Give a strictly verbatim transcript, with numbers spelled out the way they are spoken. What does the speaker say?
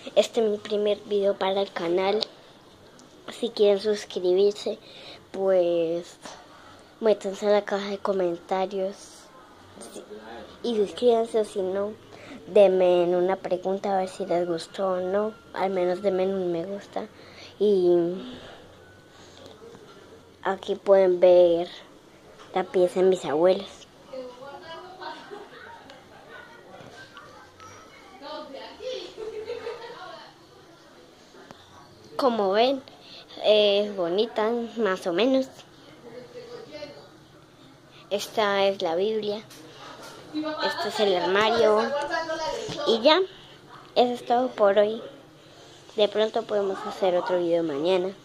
Este es mi primer video para el canal. Si quieren suscribirse, pues métanse en la caja de comentarios y suscríbanse, o si no, denme una pregunta a ver si les gustó o no. Al menos denme un me gusta. Y aquí pueden ver la pieza de mis abuelos. Como ven, es bonita, más o menos. Esta es la Biblia. Este es el armario. Y ya, eso es todo por hoy. De pronto podemos hacer otro video mañana.